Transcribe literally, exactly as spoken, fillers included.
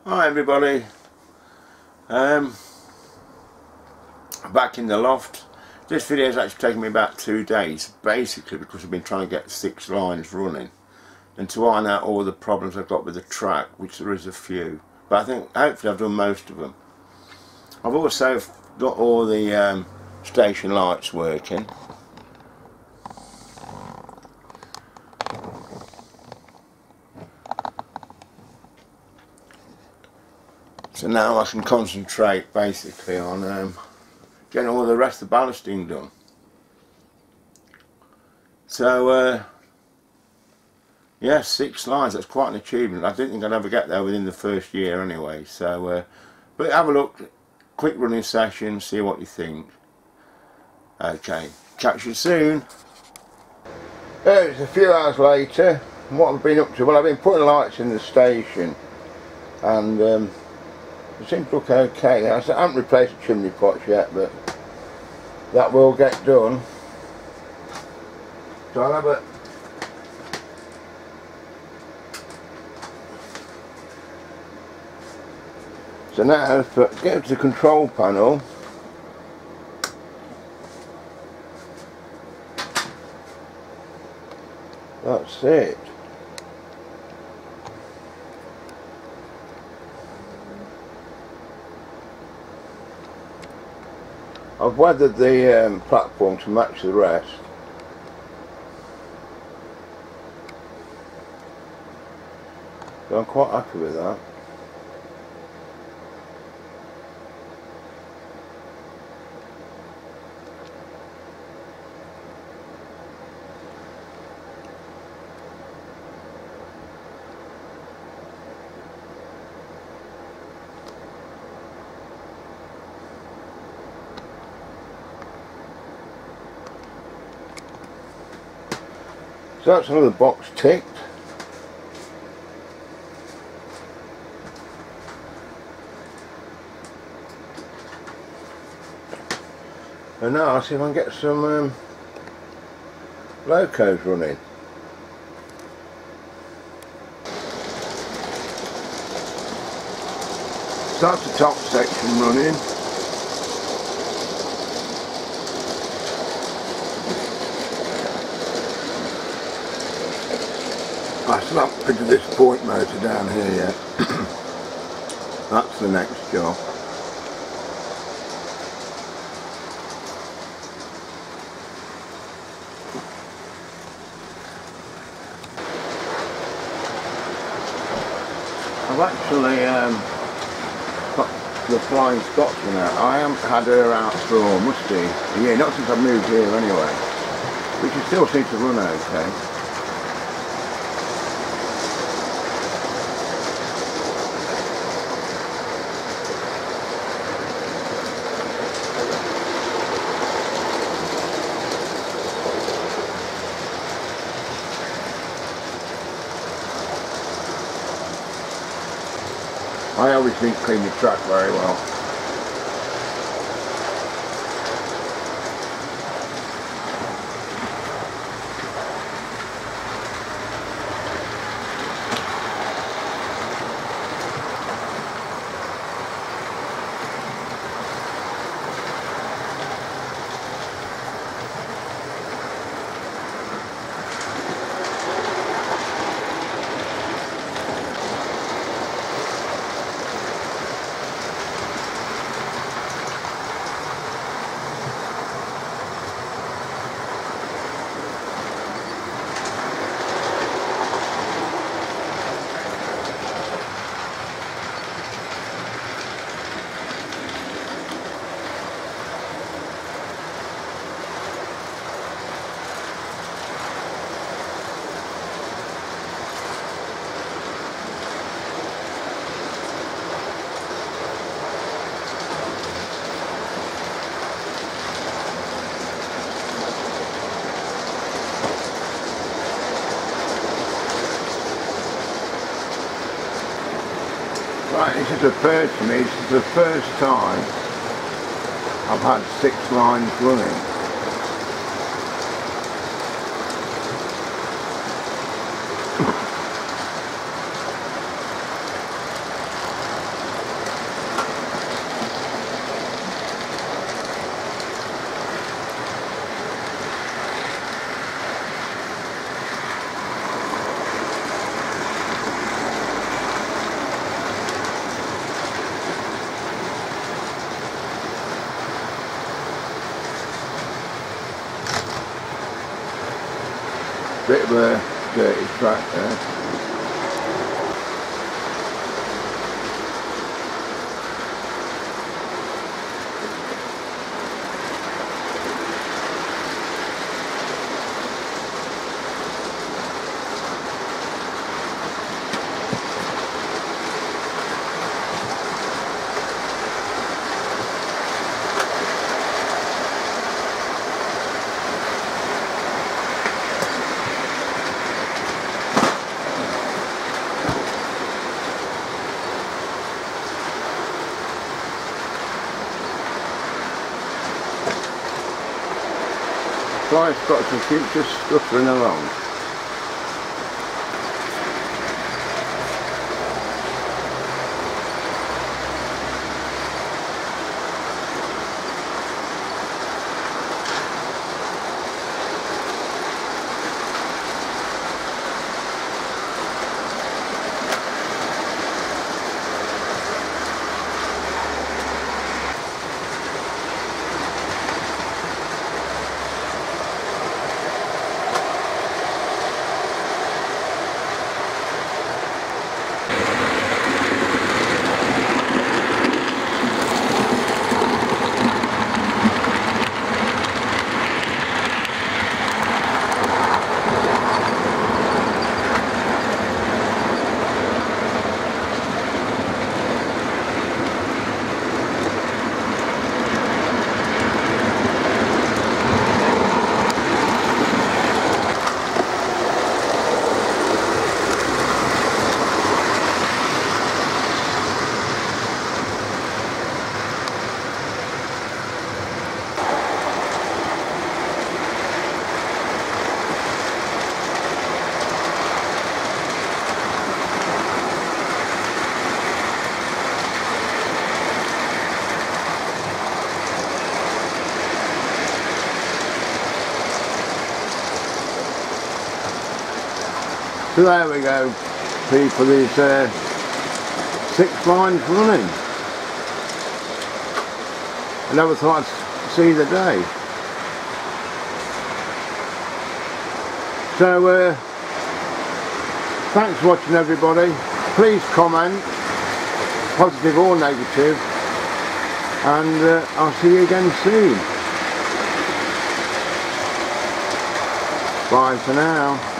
Hi everybody, um, back in the loft. This video has actually taken me about two days, basically because I've been trying to get six lines running and to iron out all the problems I've got with the track, which there is a few, but I think hopefully I've done most of them. I've also got all the um, station lights working. So now I can concentrate basically on um, getting all the rest of the ballasting done. So uh, yeah, six lines, that's quite an achievement. I didn't think I'd ever get there within the first year anyway. So uh, but have a look, quick running session, see what you think. Okay, catch you soon. It's a few hours later. What I've been up to, well, I've been putting lights in the station and um, it seems to look okay. I haven't replaced the chimney pots yet, but that will get done. So I'll have a So now if I get to the control panel, that's it. I've weathered the um, platform to match the rest. So I'm quite happy with that. So that's another box ticked. And now I'll see if I can get some um, locos running. So that's the top section running. I still haven't fitted this point motor down here yet. That's the next job. I've actually um, got the Flying Scotsman out. I haven't had her out for, must be, a year, not since I moved here anyway. But she still seems to run okay. I always didn't clean the track very well. Right, this has occurred to me, this is the first time I've had six lines running. bit of a dirty track there. Fly spots and keep just scuttering along. So there we go, people, there's uh, six lines running. I never thought I'd see the day. So uh, thanks for watching, everybody. Please comment, positive or negative, and uh, I'll see you again soon. Bye for now.